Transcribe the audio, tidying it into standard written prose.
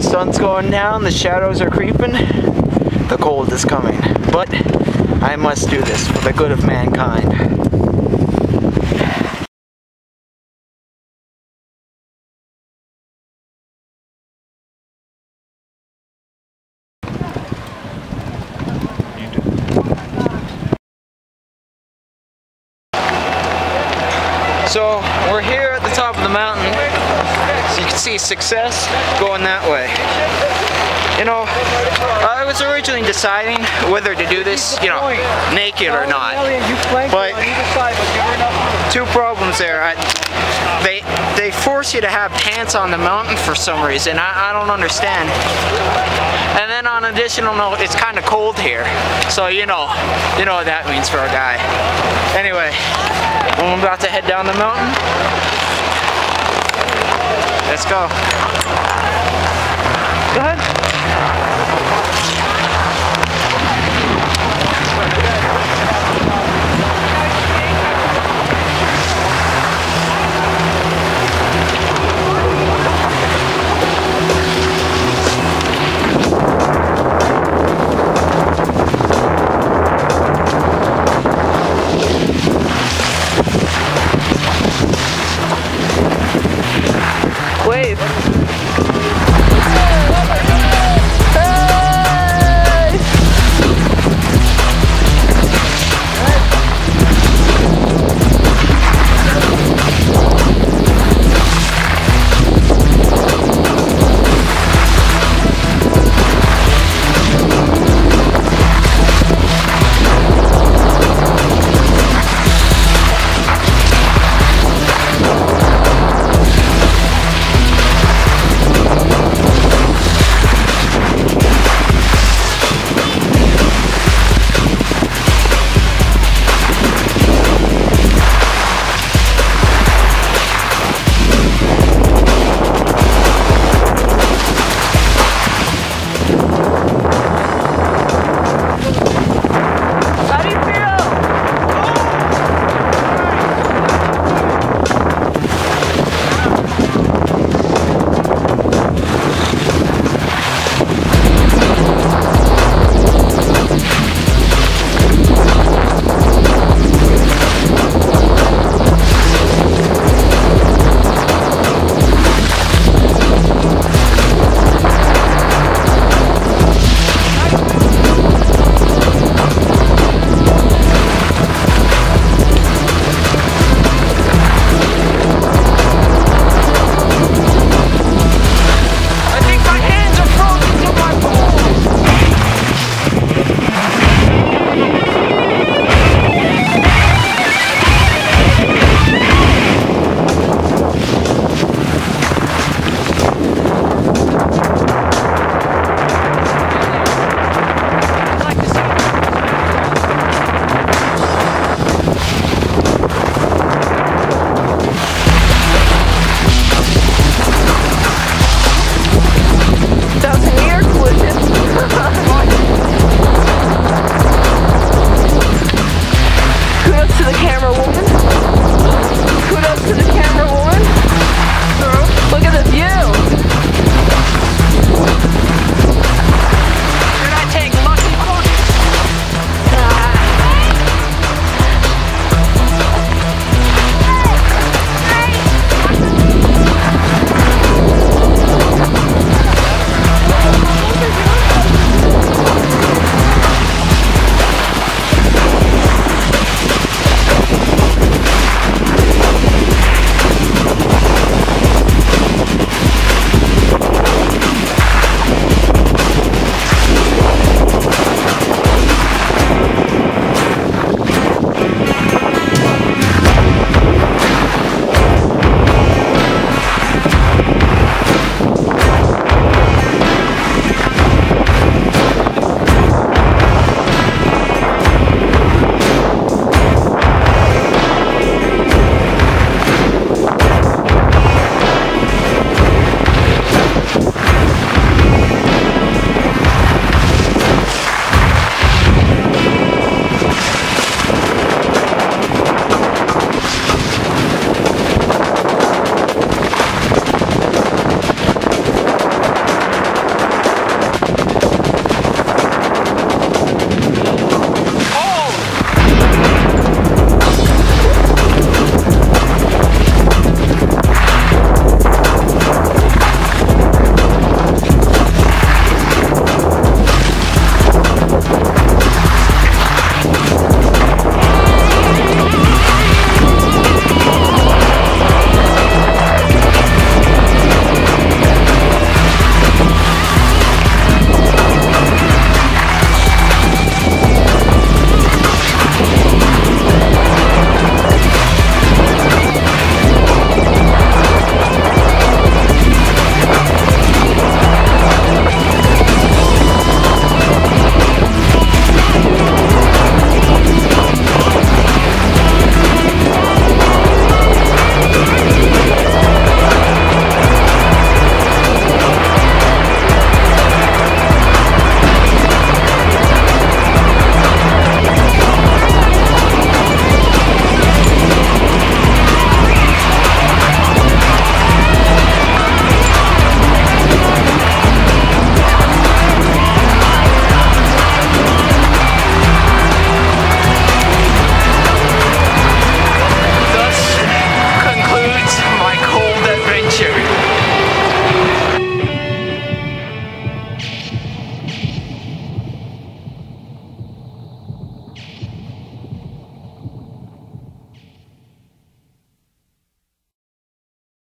Sun's going down, the shadows are creeping, the cold is coming. But I must do this for the good of mankind. So we're here at the top of the mountain, so you can see success going that way. You know, I was originally deciding whether to do this, you know, naked or not. But two problems there. They force you to have pants on the mountain for some reason. I don't understand. And then on additional note, it's kind of cold here. So you know what that means for a guy. Anyway, I'm about to head down the mountain. Let's go. Go ahead.